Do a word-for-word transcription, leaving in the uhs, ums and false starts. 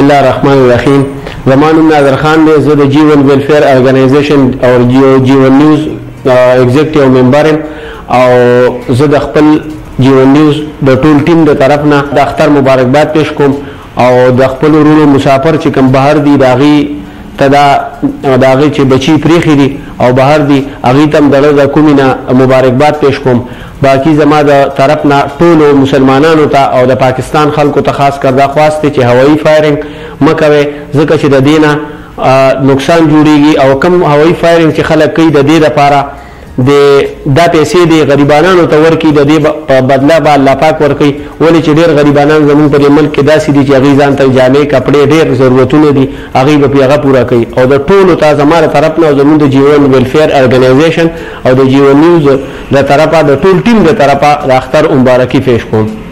الله الرحمن الرحیم. زما نوم نادر خان دی. زه د جی ون ویلفیر ارګنایزیشن او جی ون نیوز ایگزیکټیو ممبر یم او زه د خپل جی ون نیوز د ټول ټیم د طرف نه د اختر مبارکباد پیش کوم او د خپل ورونو مسافر چې کوم بهر دي د هغې ته دا د هغې چې بچي پریښي دي او بهر دي هغې ته هم د زړه د کومې نه مبارکباد پیش کوم. باقي زما د طرف نه ټولو مسلمانانو ته او د پاکستان خلکو ته خاص کر دا خواست دی چې هوایي فایرنګ مه کوئ، ځکه چې د دې نه نقصان جوړیږي او کم هوایي فایرنګ چې خلک کوي د دې دپاره د دا پیسې د غریبانانو ته ورکړي، د دې په بدله به الله پاک ورکوي. ولې چې ډېر غریبانان زموږ په دې ملک کې داسې دي چې هغوی ځان ته جامې کپړې ډېر ضرورتونه دي هغوی به پرې هغه پوره کوي. او د ټولو ته زما د طرف نه او زموږ د جی ون ویلفیر ارګنایزیشن او د جی ون نیوز د طرفه د ټول ټیم د طرفه د اختر مبارکي پیش کوم.